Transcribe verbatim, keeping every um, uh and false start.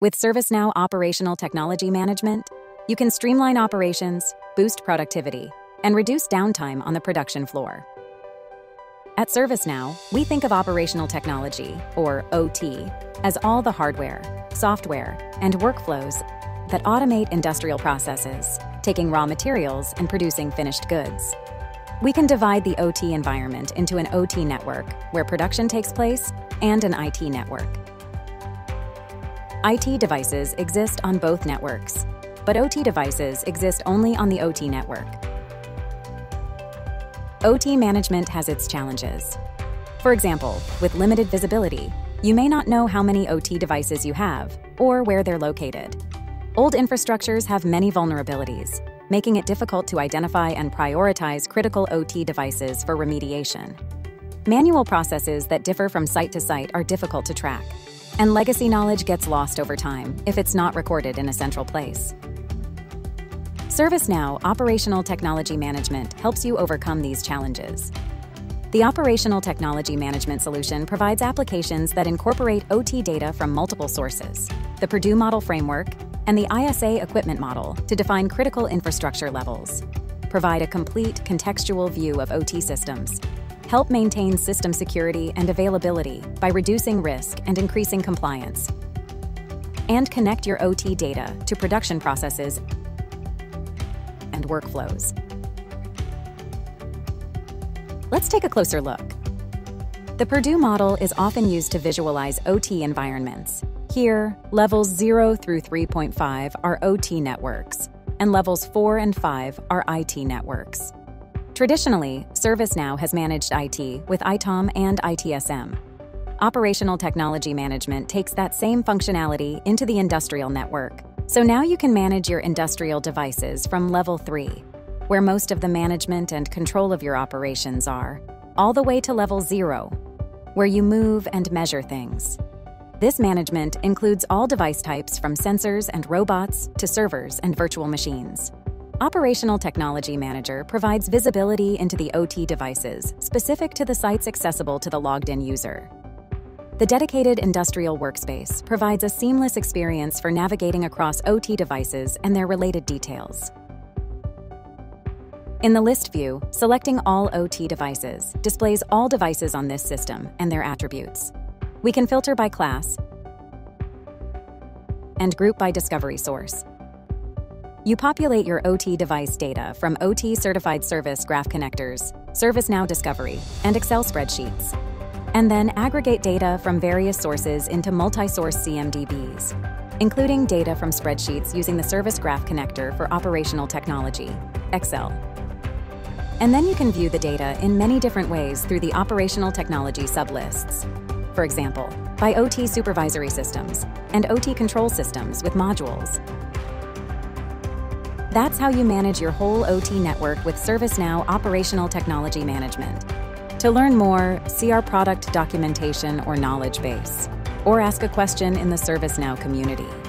With ServiceNow Operational Technology Management, you can streamline operations, boost productivity, and reduce downtime on the production floor. At ServiceNow, we think of operational technology, or O T, as all the hardware, software, and workflows that automate industrial processes, taking raw materials and producing finished goods. We can divide the O T environment into an O T network, where production takes place, and an I T network. I T devices exist on both networks, but O T devices exist only on the O T network. O T management has its challenges. For example, with limited visibility, you may not know how many O T devices you have or where they're located. Old infrastructures have many vulnerabilities, making it difficult to identify and prioritize critical O T devices for remediation. Manual processes that differ from site to site are difficult to track, and legacy knowledge gets lost over time if it's not recorded in a central place. ServiceNow Operational Technology Management helps you overcome these challenges. The Operational Technology Management solution provides applications that incorporate O T data from multiple sources, the Purdue Model framework, and the I S A equipment model to define critical infrastructure levels, provide a complete contextual view of O T systems, help maintain system security and availability by reducing risk and increasing compliance, and connect your O T data to production processes and workflows. Let's take a closer look. The Purdue Model is often used to visualize O T environments. Here, levels zero through three point five are O T networks, and levels four and five are I T networks. Traditionally, ServiceNow has managed I T with I TOM and I T S M. Operational Technology Management takes that same functionality into the industrial network. So now you can manage your industrial devices from level three, where most of the management and control of your operations are, all the way to level zero, where you move and measure things. This management includes all device types from sensors and robots to servers and virtual machines. Operational Technology Manager provides visibility into the O T devices specific to the sites accessible to the logged-in user. The dedicated industrial workspace provides a seamless experience for navigating across O T devices and their related details. In the list view, selecting all O T devices displays all devices on this system and their attributes. We can filter by class and group by discovery source. You populate your O T device data from O T Certified Service Graph Connectors, ServiceNow Discovery, and Excel spreadsheets, and then aggregate data from various sources into multi-source C M D Bs, including data from spreadsheets using the Service Graph Connector for Operational Technology, Excel. And then you can view the data in many different ways through the Operational Technology sublists. For example, by O T supervisory systems and O T control systems with modules. That's how you manage your whole O T network with ServiceNow Operational Technology Management. To learn more, see our product documentation or knowledge base, or ask a question in the ServiceNow community.